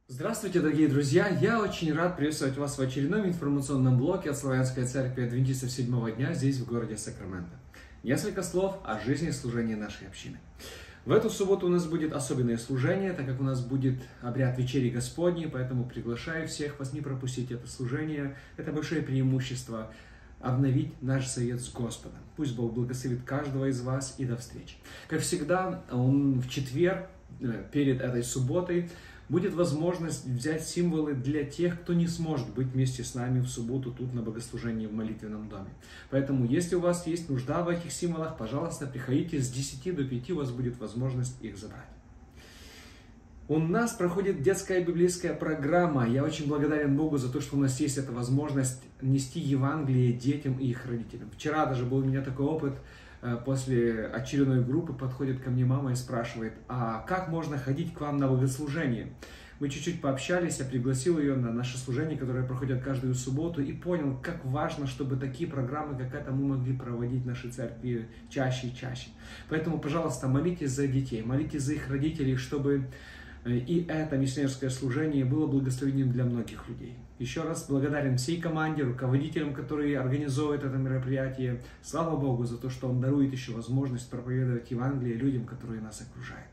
Здравствуйте, дорогие друзья! Я очень рад приветствовать вас в очередном информационном блоке от Славянской Церкви Адвентистов Седьмого Дня здесь, в городе Сакраменто. Несколько слов о жизни и служении нашей общины. В эту субботу у нас будет особенное служение, так как у нас будет обряд Вечери Господней, поэтому приглашаю всех вас не пропустить это служение. Это большое преимущество обновить наш совет с Господом. Пусть Бог благословит каждого из вас и до встречи. Как всегда, в четверг, перед этой субботой, будет возможность взять символы для тех, кто не сможет быть вместе с нами в субботу тут на богослужении в молитвенном доме. Поэтому, если у вас есть нужда в этих символах, пожалуйста, приходите с 10 до 5, у вас будет возможность их забрать. У нас проходит детская библейская программа. Я очень благодарен Богу за то, что у нас есть эта возможность нести Евангелие детям и их родителям. Вчера даже был у меня такой опыт. После очередной группы подходит ко мне мама и спрашивает, а как можно ходить к вам на богослужение? Мы чуть-чуть пообщались, я пригласил ее на наше служение, которое проходит каждую субботу, и понял, как важно, чтобы такие программы, как эта, мы могли проводить в нашей церкви чаще и чаще. Поэтому, пожалуйста, молитесь за детей, молитесь за их родителей, чтобы и это миссионерское служение было благословением для многих людей. Еще раз благодарен всей команде, руководителям, которые организовывают это мероприятие. Слава Богу за то, что Он дарует еще возможность проповедовать Евангелие людям, которые нас окружают.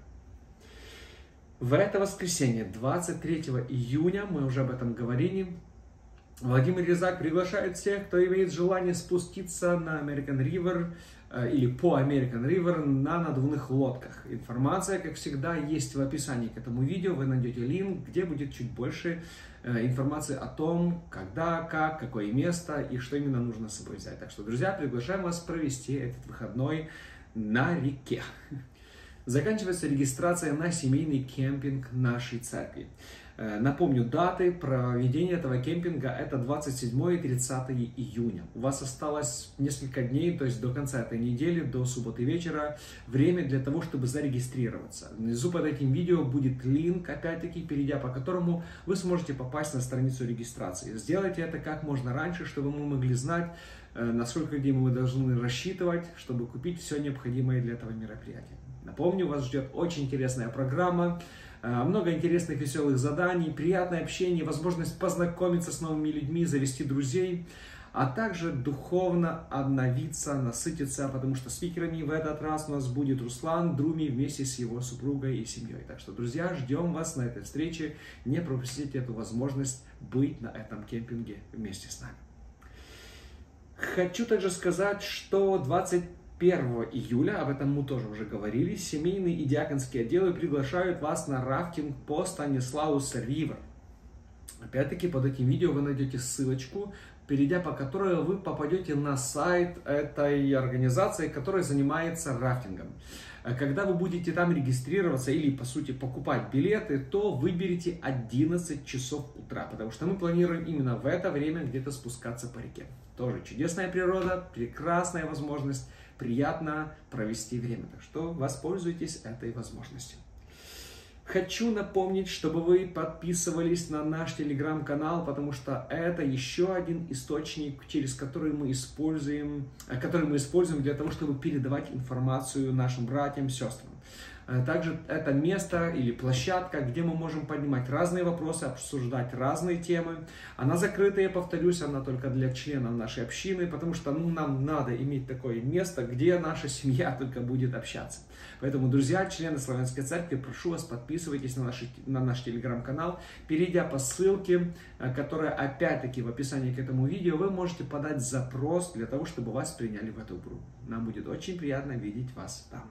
В это воскресенье, 23 июня, мы уже об этом говорили, Владимир Резак приглашает всех, кто имеет желание спуститься на American River или по American River на надувных лодках. Информация, как всегда, есть в описании к этому видео. Вы найдете линк, где будет чуть больше информации о том, когда, как, какое место и что именно нужно с собой взять. Так что, друзья, приглашаем вас провести этот выходной на реке. Заканчивается регистрация на семейный кемпинг нашей церкви. Напомню, даты проведения этого кемпинга это 27 и 30 июня. У вас осталось несколько дней, то есть до конца этой недели, до субботы вечера, время для того, чтобы зарегистрироваться. Внизу под этим видео будет линк, опять-таки, перейдя по которому вы сможете попасть на страницу регистрации. Сделайте это как можно раньше, чтобы мы могли знать, на сколько людей мы должны рассчитывать, чтобы купить все необходимое для этого мероприятия. Напомню, вас ждет очень интересная программа. Много интересных, веселых заданий, приятное общение, возможность познакомиться с новыми людьми, завести друзей, а также духовно обновиться, насытиться, потому что спикерами в этот раз у нас будет Руслан Друми вместе с его супругой и семьей. Так что, друзья, ждем вас на этой встрече, не пропустите эту возможность быть на этом кемпинге вместе с нами. Хочу также сказать, что 21 июля, об этом мы тоже уже говорили, семейные и диаконские отделы приглашают вас на рафтинг по Станислаус Ривер. Опять-таки под этим видео вы найдете ссылочку, перейдя по которой вы попадете на сайт этой организации, которая занимается рафтингом. Когда вы будете там регистрироваться или, по сути, покупать билеты, то выберите 11 часов утра, потому что мы планируем именно в это время где-то спускаться по реке. Тоже чудесная природа, прекрасная возможность, приятно провести время. Так что воспользуйтесь этой возможностью. Хочу напомнить, чтобы вы подписывались на наш телеграм-канал, потому что это еще один источник, через который мы используем для того, чтобы передавать информацию нашим братьям, сестрам. Также это место или площадка, где мы можем поднимать разные вопросы, обсуждать разные темы. Она закрытая, повторюсь, она только для членов нашей общины, потому что нам надо иметь такое место, где наша семья только будет общаться. Поэтому, друзья, члены Славянской Церкви, прошу вас, подписывайтесь на наш телеграм-канал. Перейдя по ссылке, которая опять-таки в описании к этому видео, вы можете подать запрос для того, чтобы вас приняли в эту группу. Нам будет очень приятно видеть вас там.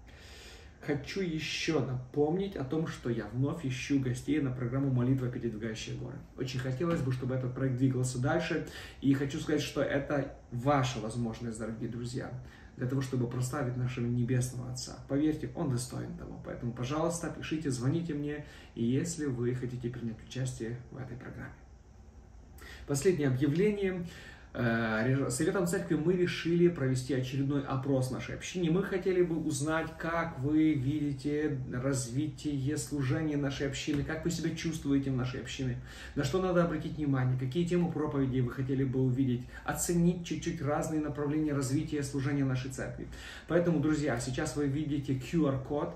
Хочу еще напомнить о том, что я вновь ищу гостей на программу «Молитва, передвигающая горы». Очень хотелось бы, чтобы этот проект двигался дальше. И хочу сказать, что это ваша возможность, дорогие друзья, для того, чтобы прославить нашего Небесного Отца. Поверьте, Он достоин того. Поэтому, пожалуйста, пишите, звоните мне, и если вы хотите принять участие в этой программе. Последнее объявление. Советом Церкви мы решили провести очередной опрос нашей общине. Мы хотели бы узнать, как вы видите развитие служения нашей общины, как вы себя чувствуете в нашей общине, на что надо обратить внимание, какие темы проповедей вы хотели бы увидеть, оценить чуть-чуть разные направления развития служения нашей церкви. Поэтому, друзья, сейчас вы видите QR-код.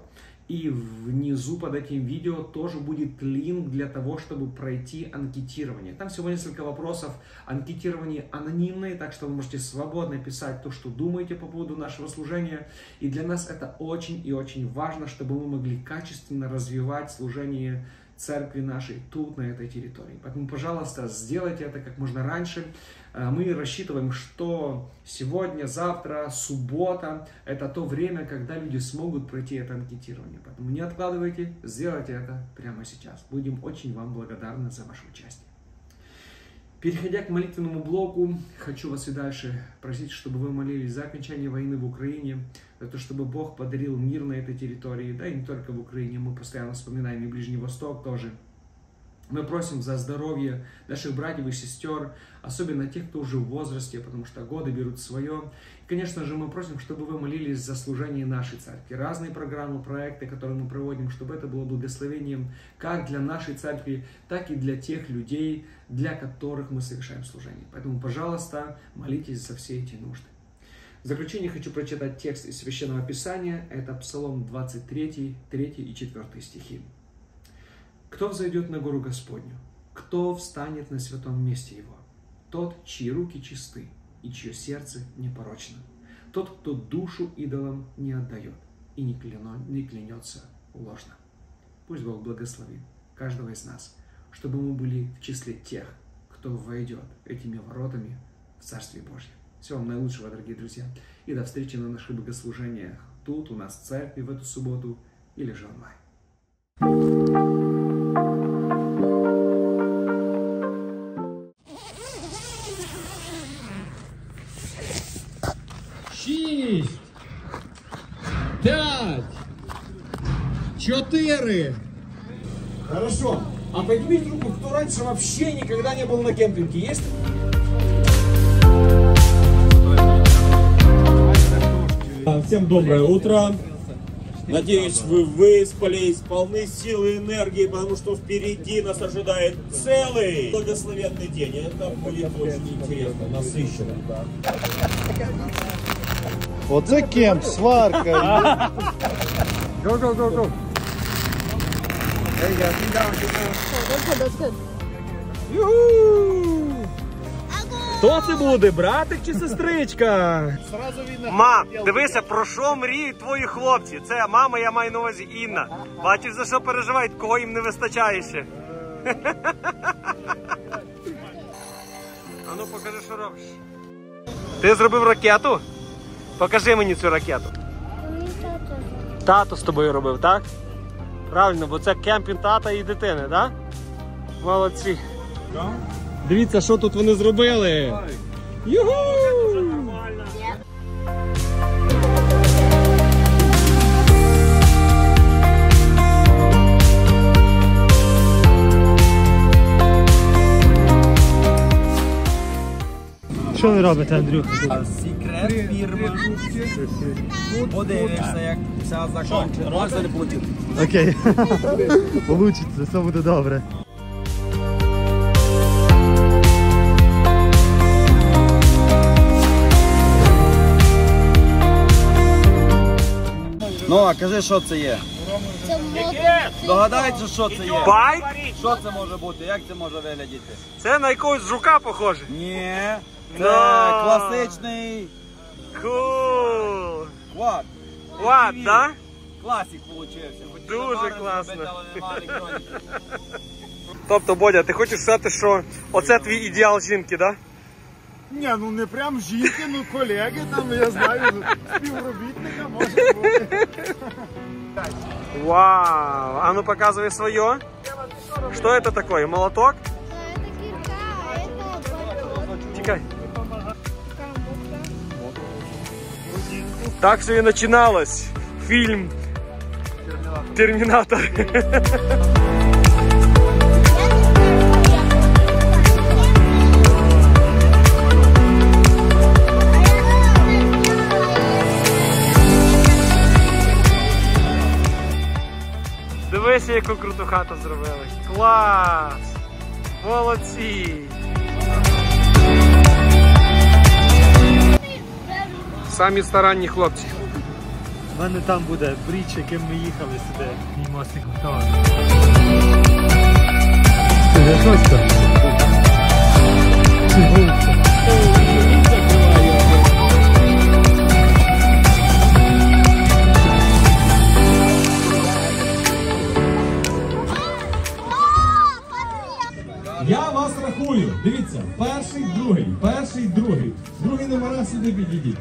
И внизу под этим видео тоже будет линк для того, чтобы пройти анкетирование. Там всего несколько вопросов. Анкетирование анонимное, так что вы можете свободно писать то, что думаете по поводу нашего служения. И для нас это очень и очень важно, чтобы мы могли качественно развивать служение церкви нашей тут, на этой территории. Поэтому, пожалуйста, сделайте это как можно раньше. Мы рассчитываем, что сегодня, завтра, суббота – это то время, когда люди смогут пройти это анкетирование. Поэтому не откладывайте, сделайте это прямо сейчас. Будем очень вам благодарны за ваше участие. Переходя к молитвенному блоку, хочу вас и дальше просить, чтобы вы молились за окончание войны в Украине, за то, чтобы Бог подарил мир на этой территории, да и не только в Украине, мы постоянно вспоминаем и Ближний Восток тоже. Мы просим за здоровье наших братьев и сестер, особенно тех, кто уже в возрасте, потому что годы берут свое. И, конечно же, мы просим, чтобы вы молились за служение нашей церкви. Разные программы, проекты, которые мы проводим, чтобы это было благословением как для нашей церкви, так и для тех людей, для которых мы совершаем служение. Поэтому, пожалуйста, молитесь за все эти нужды. В заключение хочу прочитать текст из Священного Писания. Это Псалом 23, 3 и 4 стихи. «Кто взойдет на гору Господню? Кто встанет на святом месте Его? Тот, чьи руки чисты и чье сердце непорочно. Тот, кто душу идолам не отдает и не клянется ложно». Пусть Бог благословит каждого из нас, чтобы мы были в числе тех, кто войдет этими воротами в Царствие Божье. Всего вам наилучшего, дорогие друзья, и до встречи на наших богослужениях тут, у нас в церкви в эту субботу или же онлайн. Шість, 5, 4. Хорошо. А поднимите руку, кто раньше вообще никогда не был на кемпинге. Есть? Всем доброе утро. Надеюсь, вы выспались, полны силы и энергии, потому что впереди нас ожидает целый благословенный день. Это будет очень интересно, насыщенно. Вот за кемп, сварка. Go, go, go, go. There you go. Keep going, keep going. That's good. Хто це буде, братик чи сестричка? Сразу видно. Мам, дивися, про що мріють твої хлопці. Це мама, я маю на увазі Інна. Бачиш, за що переживають, кого їм не вистачає ще. А ну покажи, що робиш. Ти зробив ракету? Покажи мені цю ракету. Тато з тобою робив, так? Правильно, бо це кемпінг тата і дитини, так? Молодці. Дивіться, що тут вони зробили. Юху! Що ви робите, Андрюха? Секрет фірми. Подивишся, як все закінчиться. Можна не платити. Окей. Получиться, все буде добре. Ну, а кажи, що це є? Це мотоцикл. Догадається, що це є? Байк? Що це може бути? Як це може виглядіти? Це на якогось жука похоже. Ні, це No. класичний Кул. квад. Квад, ATV. да? Класик получився. Хотів Дуже нормально класно. зробити, але нема електроніки. Тобто, Бодя, ти хочеш сказати, що оце твій ідеал жінки, да? Ні, ну не прям жінки, ну колеги, там, я знаю, співробітника може бути. Вау! А ну показывай свое. Что это такое? Молоток? Это кирка, а это Тикай. Так все и начиналось. Фильм «Терминатор». Дивися, яку круту хату зробили. Клас! Молодці! Самі старанні хлопці. У мене там буде бріч, яким ми їхали сюди. Мій мостик готовий. Це щось там? Я вас рахую. Дивіться, перший, другий. Другий номера сюди підійдіть.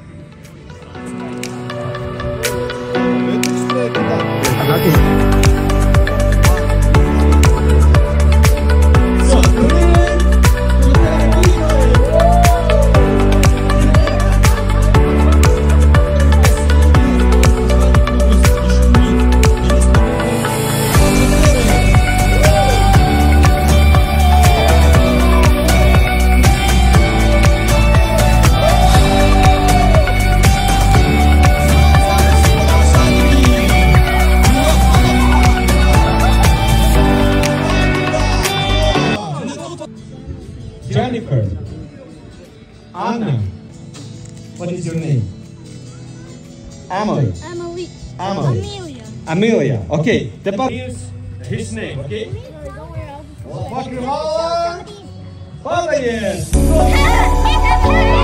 Jennifer, Anna, what is your name? Emily. Emily. Emily. Amelia. Amelia. Okay. Here's his name. Okay. Покривало падає.